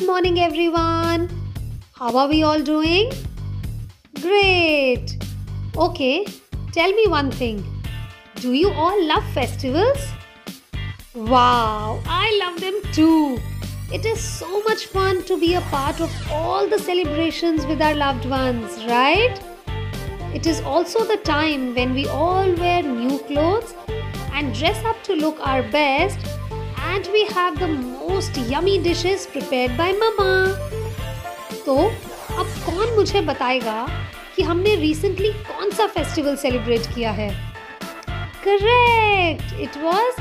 morning, everyone. How are we all doing? Great. Okay, tell me one thing. Do you all love festivals? Wow, I love them too. It is so much fun to be a part of all the celebrations with our loved ones, right? It is also the time when we all wear new clothes and dress up to look our best, and we have the most yummy dishes prepared by Mama. तो अब कौन मुझे बताएगा कि हमने recently कौन सा festival celebrate किया है? Correct! It was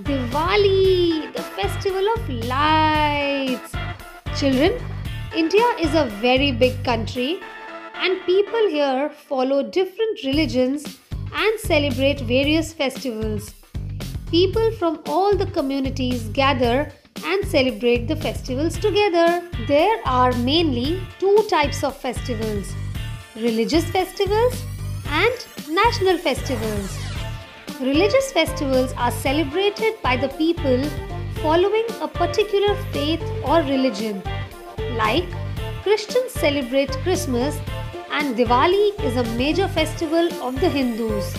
Diwali, the festival of lights. Children, India is a very big country and people here follow different religions and celebrate various festivals. People from all the communities gather and celebrate the festivals together. There are mainly two types of festivals: religious festivals and national festivals. Religious festivals are celebrated by the people following a particular faith or religion. Like Christians celebrate Christmas and Diwali is a major festival of the Hindus.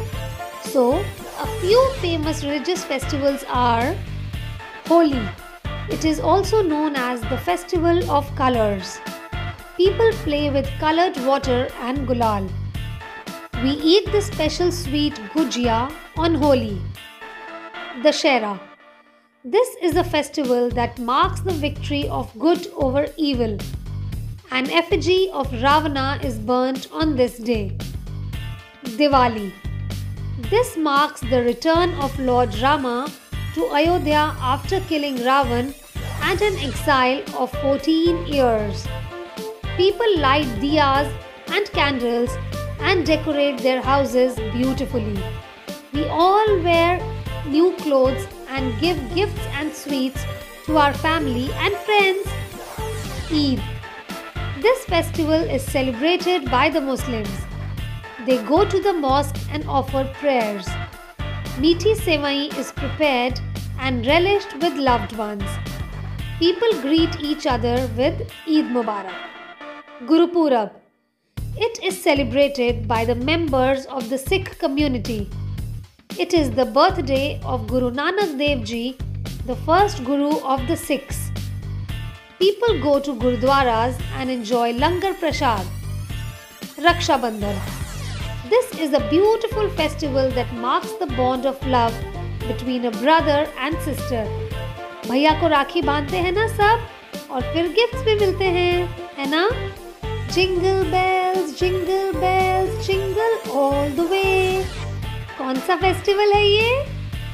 So, a few famous religious festivals are Holi. It is also known as the festival of colors. People play with colored water and gulal. We eat the special sweet gujia on Holi. Dussehra. This is a festival that marks the victory of good over evil. An effigy of Ravana is burnt on this day. Diwali. This marks the return of Lord Rama to Ayodhya after killing Ravan and an exile of 14 years. People light diyas and candles and decorate their houses beautifully. We all wear new clothes and give gifts and sweets to our family and friends. Eid. This festival is celebrated by the Muslims. They go to the mosque and offer prayers. Meethi sevai is prepared and relished with loved ones. People greet each other with Eid Mubarak. Guru Purab. It is celebrated by the members of the Sikh community. It is the birthday of Guru Nanak Dev Ji, the first Guru of the Sikhs. People go to Gurdwaras and enjoy Langar Prasad. Raksha Bandhan. This is a beautiful festival that marks the bond of love between a brother and sister. भैया को राखी बांधते हैं ना सब, और फिर gifts भी मिलते हैं, है ना? Jingle bells, jingle all the way. कौन सा फेस्टिवल है ये?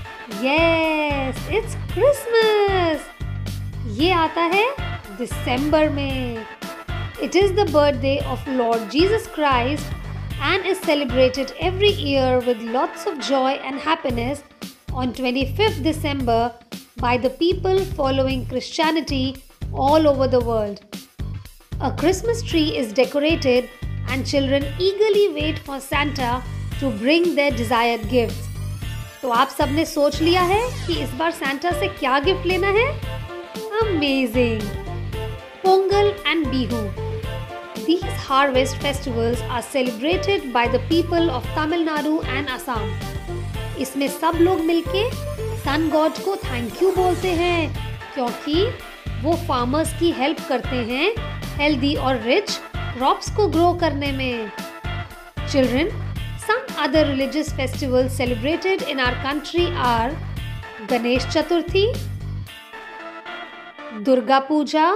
Yes, it's Christmas. ये आता है दिसंबर में. It is the birthday of Lord Jesus Christ and is celebrated every year with lots of joy and happiness on 25th December by the people following Christianity all over the world. A Christmas tree is decorated and children eagerly wait for Santa to bring their desired gifts. तो आप सबने सोच लिया है कि इस बार Santa से क्या गिफ्ट लेना है? Amazing! Pongal and Bihu. These harvest festivals are celebrated by the people of Tamil Nadu and Assam. इसमें सब लोग मिलके सन गॉड को थैंक यू बोलते हैं क्योंकि वो फार्मर्स की हेल्प करते हैं हेल्दी और रिच क्रॉप्स को ग्रो करने में. Children, some other religious festivals celebrated in our country are Ganesh Chaturthi, Durga Puja,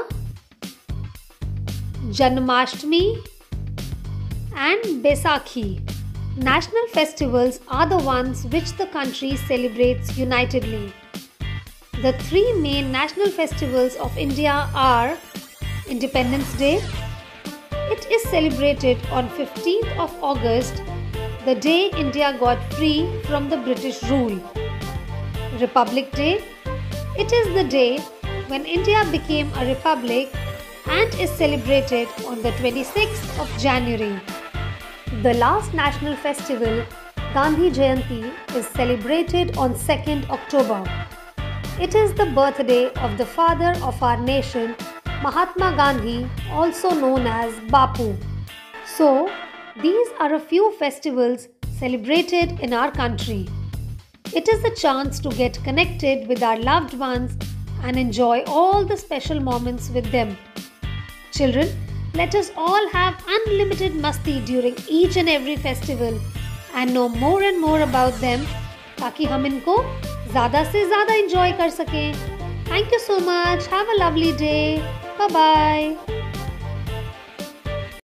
Janmashtami, and Baisakhi. National festivals are the ones which the country celebrates unitedly. The three main national festivals of India are Independence Day. It is celebrated on 15th of August, the day India got free from the British rule. Republic Day. It is the day when India became a republic and is celebrated on the 26th of January. The last national festival, Gandhi Jayanti, is celebrated on 2nd October. It is the birthday of the father of our nation, Mahatma Gandhi, also known as Bapu. So, these are a few festivals celebrated in our country. It is a chance to get connected with our loved ones and enjoy all the special moments with them. Children, let us all have unlimited masti during each and every festival and know more and more about them ताकि हम इनको ज़्यादा से ज़्यादा enjoy कर सकें. Thank you so much. Have a lovely day. Bye bye.